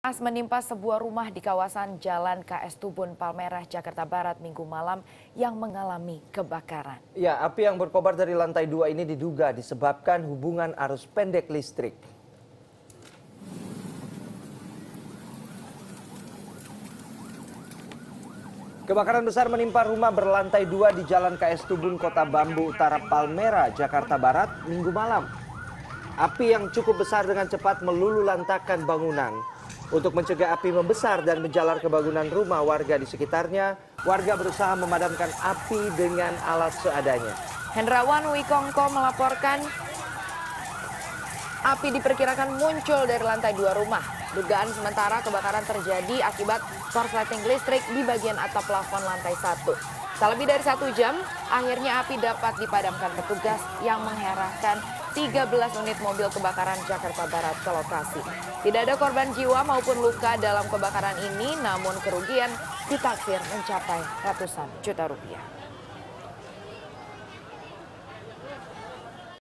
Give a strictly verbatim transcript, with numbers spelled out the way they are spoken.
As menimpa sebuah rumah di kawasan Jalan K S Tubun Palmerah, Jakarta Barat Minggu malam yang mengalami kebakaran. Ya, api yang berkobar dari lantai dua ini diduga disebabkan hubungan arus pendek listrik. Kebakaran besar menimpa rumah berlantai dua di Jalan K S Tubun, Kota Bambu Utara, Palmerah, Jakarta Barat Minggu malam. Api yang cukup besar dengan cepat meluluhlantakkan bangunan. Untuk mencegah api membesar dan menjalar ke bangunan rumah warga di sekitarnya, warga berusaha memadamkan api dengan alat seadanya. Hendrawan Wikongko melaporkan api diperkirakan muncul dari lantai dua rumah. Dugaan sementara kebakaran terjadi akibat korsleting listrik di bagian atap plafon lantai satu. Tak lebih dari satu jam, akhirnya api dapat dipadamkan petugas yang mengerahkan tiga belas unit mobil kebakaran Jakarta Barat ke lokasi. Tidak ada korban jiwa maupun luka dalam kebakaran ini, namun kerugian ditaksir mencapai ratusan juta rupiah.